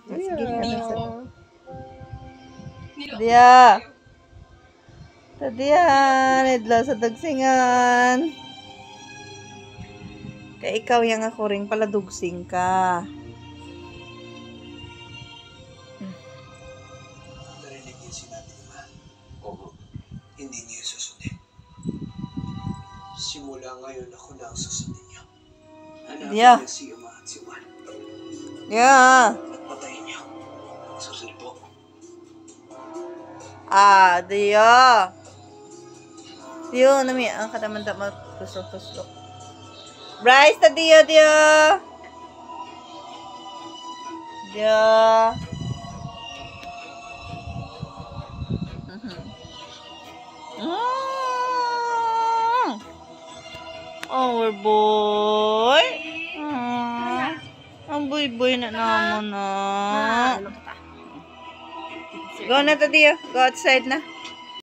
Dia. Tadiya, nidla sa dagsingan. Kaya ikaw yang ako rin pala dugsing ka. Narinig niyo sinabi ni Ma. Oo. Hindi niyo susundin. Simula ngayon ako na ang susundin niyo. Hanapin niyo si Uma at si Juan. Yeah. At patayin niyo. Susunod po. Dia. Dio, nami ang kataman-taman tusok-tusok. Bryce, tadiyo, Dio. Dio. Our boy. Ang boy-boy na naman na. Go na, tadiyo. Go outside na.